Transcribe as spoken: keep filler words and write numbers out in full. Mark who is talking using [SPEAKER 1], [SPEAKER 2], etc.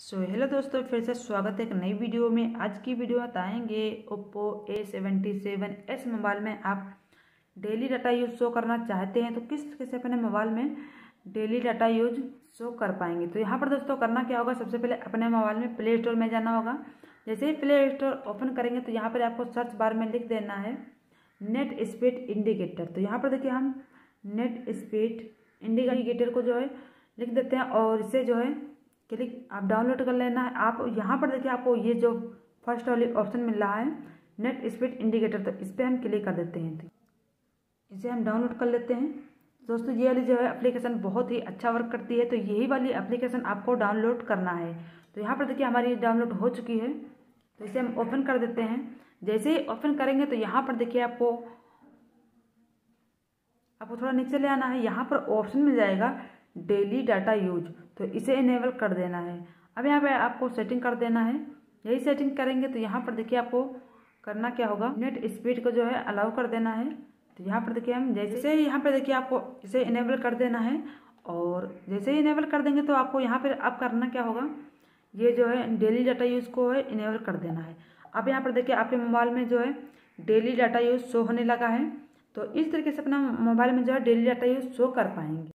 [SPEAKER 1] So hello दोस्तों, फिर से स्वागत है एक नई वीडियो में। आज की वीडियो बताएंगे Oppo A seventy seven S mobile में आप डेली डाटा यूज शो करना चाहते हैं तो किस तरीके से अपने मोबाइल में डेली डाटा यूज शो कर पाएंगे। तो यहाँ पर दोस्तों करना क्या होगा, सबसे पहले अपने मोबाइल में प्ले स्टोर में जाना होगा। जैसे ही प्ले स्टोर ओपन करेंगे तो यहाँ पर आपको सर्च बार में लिख देना है नेट स्पीड इंडिकेटर। तो यहाँ पर देखिए हम नेट स्पीड इंडिकेटर को जो है लिख देते हैं और इसे जो है क्लिक आप डाउनलोड कर लेना है। आप यहाँ पर देखिए आपको ये जो फर्स्ट वाली ऑप्शन मिल रहा है नेट स्पीड इंडिकेटर, तो इस पर हम क्लिक कर देते हैं। तो इसे हम डाउनलोड कर लेते हैं। दोस्तों ये वाली जो है एप्लीकेशन बहुत ही अच्छा वर्क करती है, तो यही वाली एप्लीकेशन आपको डाउनलोड करना है। तो यहाँ पर देखिए हमारी डाउनलोड हो चुकी है, तो इसे हम ओपन कर देते हैं। जैसे ही ओपन करेंगे तो यहाँ पर देखिए आपको आपको थोड़ा नीचे ले आना है। यहाँ पर ऑप्शन मिल जाएगा डेली डाटा यूज, तो इसे इनेबल कर देना है। अब यहाँ पे आपको सेटिंग कर देना है। यही सेटिंग करेंगे तो यहाँ पर देखिए आपको करना क्या होगा, नेट स्पीड को जो है अलाउ कर देना है। तो यहाँ पर देखिए हम जैसे ही यहाँ पर देखिए आपको इसे इनेबल कर देना है और जैसे ही इनेबल कर देंगे तो आपको यहाँ पर अब करना क्या होगा, ये जो है डेली डाटा यूज को है इनेबल कर देना है। अब यहाँ पर देखिए आपके मोबाइल में जो है डेली डाटा यूज शो होने लगा है। तो इस तरीके से अपना मोबाइल में जो है डेली डाटा यूज शो कर पाएंगे।